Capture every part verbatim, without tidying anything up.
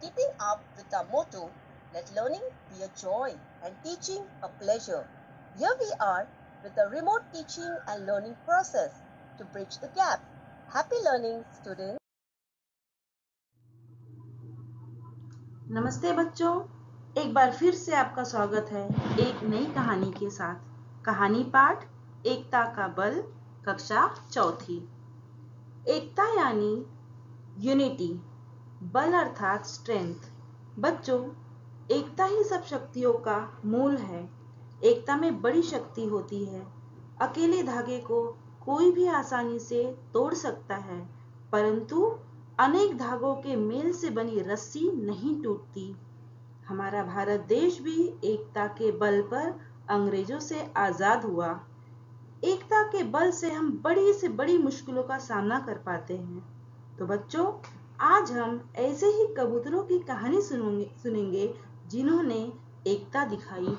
keeping up with our motto, let learning be a joy and teaching a pleasure. Here we are with the remote teaching and learning process to bridge the gap. Happy learning, students. नमस्ते बच्चों, एक बार फिर से आपका स्वागत है एक नई कहानी के साथ। कहानी पाठ एकता का बल, कक्षा चौथी। एकता यानी यूनिटी, बल अर्थात स्ट्रेंथ। बच्चों, एकता ही सब शक्तियों का मूल है। एकता में बड़ी शक्ति होती है। अकेले धागे को कोई भी आसानी से तोड़ सकता है, परंतु अनेक धागों के मेल से बनी रस्सी नहीं टूटती। हमारा भारत देश भी एकता के बल पर अंग्रेजों से आजाद हुआ। एकता के बल से हम बड़ी से बड़ी मुश्किलों का सामना कर पाते हैं। तो बच्चों, आज हम ऐसे ही कबूतरों की कहानी सुनेंगे सुनेंगे जिन्होंने एकता दिखाई।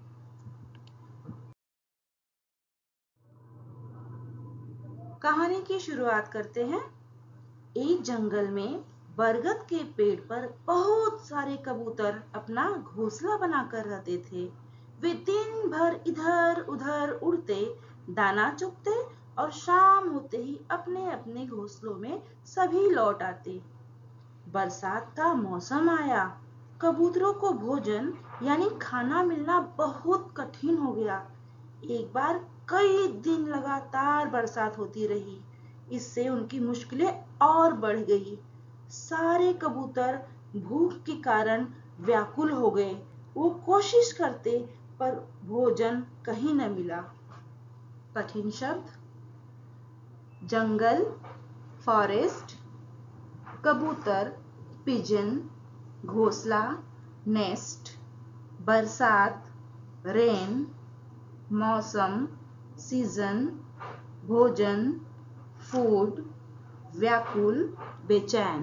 कहानी की शुरुआत करते हैं। एक जंगल में बरगद के पेड़ पर बहुत सारे कबूतर अपना घोंसला बनाकर रहते थे। वे दिन भर इधर उधर उड़ते, दाना चुगते और शाम होते ही अपने अपने घोंसलों में सभी लौट आते। बरसात का मौसम आया। कबूतरों को भोजन यानी खाना मिलना बहुत कठिन हो गया। एक बार कई दिन लगातार बरसात होती रही। इससे उनकी मुश्किलें और बढ़ गई। सारे कबूतर भूख के कारण व्याकुल हो गए। वो कोशिश करते पर भोजन कहीं न मिला। कठिन शब्द: जंगल फॉरेस्ट, कबूतर पिजन, घोंसला नेस्ट, बरसात रेन, मौसम सीजन, भोजन फूड, व्याकुल बेचैन।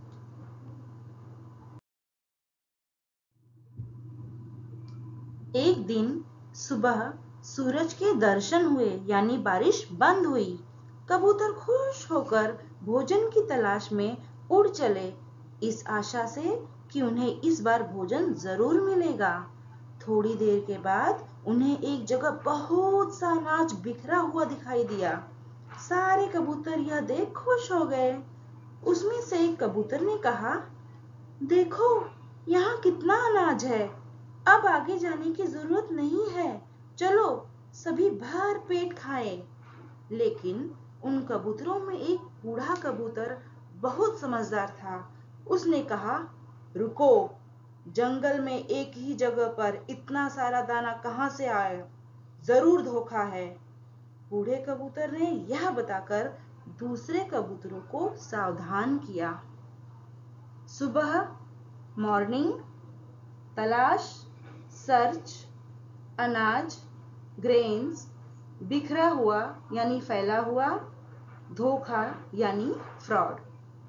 एक दिन सुबह सूरज के दर्शन हुए यानी बारिश बंद हुई। कबूतर खुश होकर भोजन की तलाश में उड़ चले, इस आशा से कि उन्हें इस बार भोजन जरूर मिलेगा। थोड़ी देर के बाद उन्हें एक जगह बहुत सा अनाज बिखरा हुआ दिखाई दिया। सारे कबूतर यह देख खुश हो गए। उसमें से एक कबूतर ने कहा, देखो यहाँ कितना अनाज है, अब आगे जाने की जरूरत नहीं है, चलो सभी भर पेट खाएं। लेकिन उन कबूतरों में एक बूढ़ा कबूतर बहुत समझदार था। उसने कहा, रुको, जंगल में एक ही जगह पर इतना सारा दाना कहां से आया, जरूर धोखा है। बूढ़े कबूतर ने यह बताकर दूसरे कबूतरों को सावधान किया। सुबह मॉर्निंग, तलाश सर्च, अनाज ग्रेन्स, बिखरा हुआ यानी फैला हुआ, धोखा यानी फ्रॉड।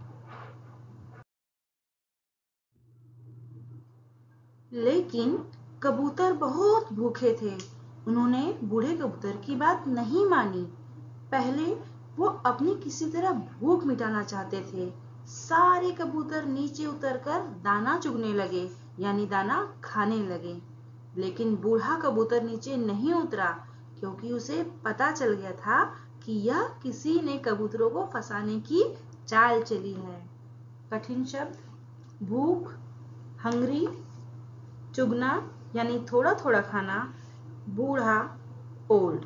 लेकिन कबूतर बहुत भूखे थे। उन्होंने बूढ़े कबूतर की बात नहीं मानी। पहले वो अपनी किसी तरह भूख मिटाना चाहते थे। सारे कबूतर नीचे उतरकर दाना चुगने लगे यानी दाना खाने लगे। लेकिन बूढ़ा कबूतर नीचे नहीं उतरा, क्योंकि उसे पता चल गया था कि यह किसी ने कबूतरों को फंसाने की चाल चली है। कठिन शब्द: भूख हंग्री, चुगना यानी थोड़ा थोड़ा खाना, बूढ़ा ओल्ड।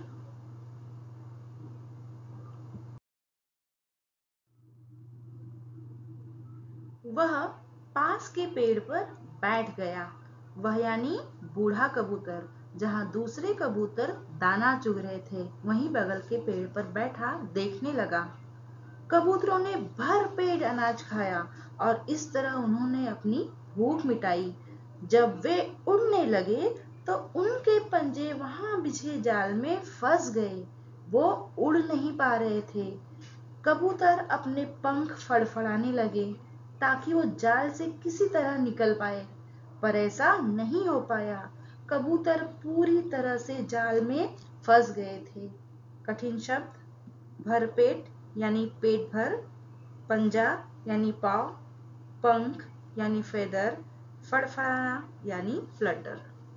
वह पास के पेड़ पर बैठ गया। वह यानी बूढ़ा कबूतर। जहां दूसरे कबूतर दाना चुग रहे थे, वहीं बगल के पेड़ पर बैठा देखने लगा। कबूतरों ने भर पेट अनाज खाया और इस तरह उन्होंने अपनी भूख मिटाई। जब वे उड़ने लगे तो उनके पंजे वहां बिछे जाल में फंस गए। वो उड़ नहीं पा रहे थे। कबूतर अपने पंख फड़फड़ाने लगे ताकि वो जाल से किसी तरह निकल पाए, पर ऐसा नहीं हो पाया। कबूतर पूरी तरह से जाल में फंस गए थे। कठिन शब्द: भरपेट यानी पेट भर, पंजा यानी पाँव, पंख यानी फेदर, फड़फड़ाना यानी फ्लटर।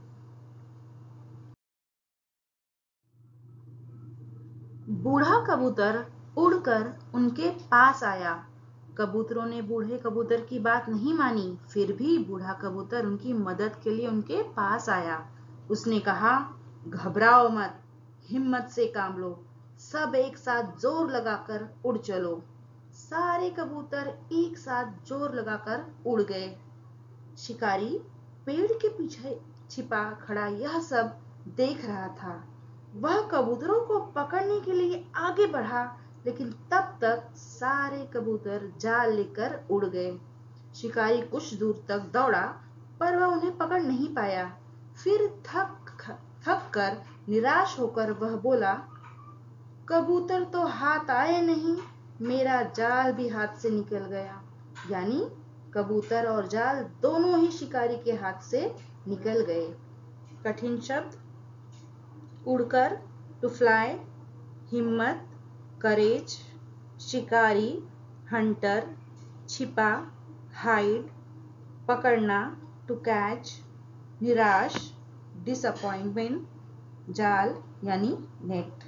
बूढ़ा कबूतर उड़कर उनके पास आया। कबूतरों ने बूढ़े कबूतर की बात नहीं मानी, फिर भी बूढ़ा कबूतर उनकी मदद के लिए उनके पास आया। उसने कहा, घबराओ मत, हिम्मत से काम लो, सब एक साथ जोर लगाकर उड़ चलो। सारे कबूतर एक साथ जोर लगाकर उड़ गए। शिकारी पेड़ के पीछे छिपा खड़ा यह सब देख रहा था। वह कबूतरों को पकड़ने के लिए आगे बढ़ा, लेकिन तब तक सारे कबूतर जाल लेकर उड़ गए। शिकारी कुछ दूर तक दौड़ा, पर वह उन्हें पकड़ नहीं पाया। फिर थक थक कर निराश होकर वह बोला, कबूतर तो हाथ आए नहीं, मेरा जाल भी हाथ से निकल गया। यानी कबूतर और जाल दोनों ही शिकारी के हाथ से निकल गए। कठिन शब्द: उड़कर, टू फ्लाई, हिम्मत, करेज, शिकारी, हंटर, छिपा, हाइड, पकड़ना, टू कैच, निराश, डिसअपॉइंटमेंट, जाल यानी नेट।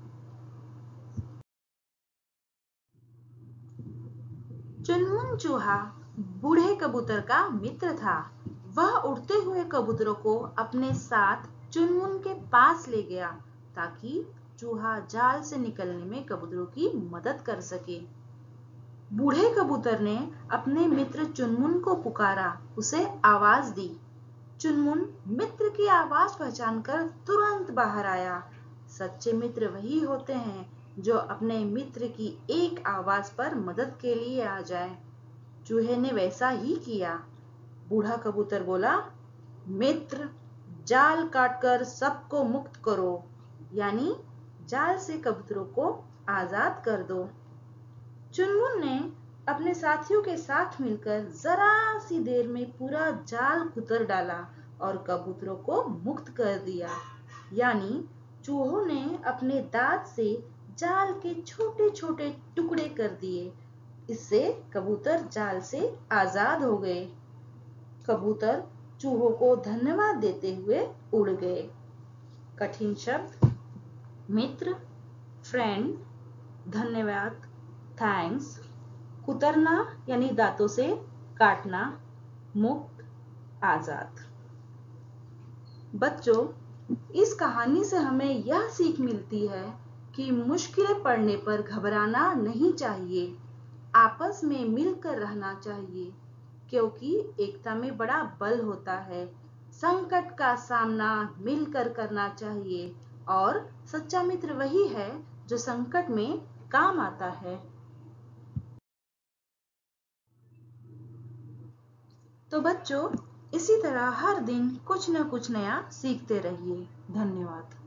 चुनमुन चूहा बूढ़े कबूतर का मित्र था। वह उड़ते हुए कबूतरों को अपने साथ चुनमुन के पास ले गया, ताकि चूहा जाल से निकलने में कबूतरों की मदद कर सके। बूढ़े कबूतर ने अपने मित्र चुनमुन को पुकारा, उसे आवाज दी। चुनमुन मित्र की आवाज पहचानकर तुरंत बाहर आया। सच्चे मित्र वही होते हैं जो अपने मित्र की एक आवाज पर मदद के लिए आ जाए। चूहे ने वैसा ही किया। बूढ़ा कबूतर बोला, मित्र, जाल काटकर सबको मुक्त करो, यानी जाल से कबूतरों को आजाद कर दो। चुनमुन ने अपने साथियों के साथ मिलकर जरा सी देर में पूरा जाल कुतर डाला और कबूतरों को मुक्त कर दिया। यानी चूहों ने अपने दांत से जाल के छोटे छोटे टुकड़े कर दिए। इससे कबूतर जाल से आजाद हो गए। कबूतर चूहों को धन्यवाद देते हुए उड़ गए। कठिन शब्द: मित्र, फ्रेंड, धन्यवाद, थैंक्स, कुतरना यानी दांतों से काटना, मुक्त, आजाद। बच्चों, इस कहानी से हमें यह सीख मिलती है कि मुश्किलें पड़ने पर घबराना नहीं चाहिए, आपस में मिलकर रहना चाहिए, क्योंकि एकता में बड़ा बल होता है। संकट का सामना मिलकर करना चाहिए और सच्चा मित्र वही है जो संकट में काम आता है। तो बच्चों, इसी तरह हर दिन कुछ न कुछ नया सीखते रहिए। धन्यवाद।